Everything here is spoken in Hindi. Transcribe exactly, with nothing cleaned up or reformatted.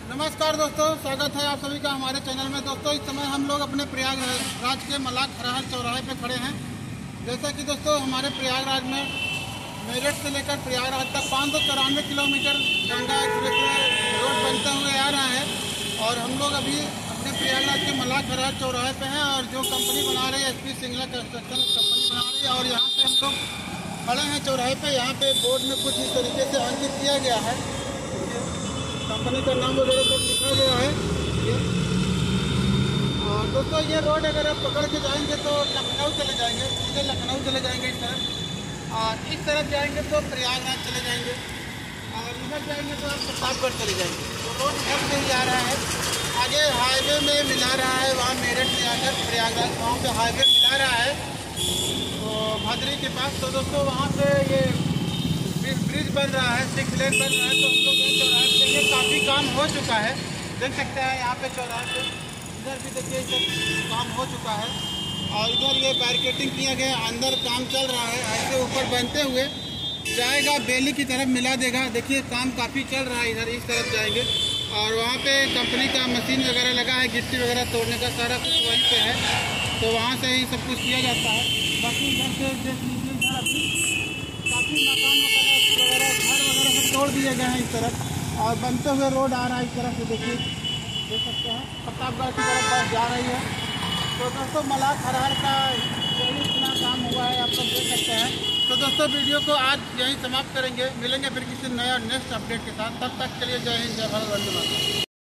नमस्कार दोस्तों, स्वागत है आप सभी का हमारे चैनल में। दोस्तों, इस समय हम लोग अपने प्रयागराज के मलाख खराहल चौराहे पे खड़े हैं। जैसा कि दोस्तों हमारे प्रयागराज में मेरठ से लेकर प्रयागराज तक पाँच सौ चौरानवे किलोमीटर गंगा एक्सप्रेस रोड बनते हुए आ रहा है और हम लोग अभी अपने प्रयागराज के मलाख खराहल चौराहे पे हैं और जो कंपनी बना रही है S P Singla construction company बना रही है और यहाँ पे हम लोग खड़े हैं चौराहे पे। यहाँ पे बोर्ड में कुछ इस तरीके से अंकित किया गया है, कंपनी का नाम वगैरह सब लिखा गया है। और दोस्तों ये रोड अगर आप पकड़ के जाएंगे तो लखनऊ चले जाएंगे, सीधे लखनऊ चले जाएंगे इस तरफ, और इस तरफ जाएंगे तो प्रयागराज चले जाएंगे, और इधर जाएंगे तो आप प्रतापगढ़ चले जाएंगे। तो रोड घर से ही आ रहा है, आगे हाईवे में मिला रहा है, वहाँ मेरठ से आकर प्रयागराज वहाँ पे हाईवे मिला रहा है तो भद्री के पास। तो दोस्तों वहाँ पे ये ब्रिज बन रहा है, सिक्स लेन बन रहा है। तो हम लोग चौराहे पे देखिए काफ़ी काम हो चुका है, देख सकते हैं यहाँ पे चौराहे पे। इधर भी देखिए सब काम हो चुका है और इधर ये बैरिकेटिंग किया गया, अंदर काम चल रहा है। ऐसे ऊपर बनते हुए जाएगा, बेली की तरफ मिला देगा। देखिए काम काफ़ी चल रहा है, इधर इस तरफ जाएंगे और वहाँ पे कंपनी का मशीन वगैरह लगा है, गिट्टी वगैरह तोड़ने का सारा कुछ वहीं पे है, तो वहाँ से ही सब कुछ किया जाता है। बाकी इधर से देख लीजिए, इधर अभी काफ़ी मकान वगैरह घर वगैरह सब तोड़ दिए गए हैं इस तरफ और बनते हुए रोड आ रहा है इस तरफ से। देखिए देख सकते हैं प्रतापगढ़ की तरफ बस जा रही है। तो दोस्तों मलाख खराहल का यही इतना काम हुआ है, आप लोग देख सकते हैं। तो दोस्तों वीडियो को आज यहीं समाप्त करेंगे, मिलेंगे फिर किसी नया नेक्स्ट अपडेट के साथ। तब तक के लिए जय हिंद, जय भारत, वंदे मातरम।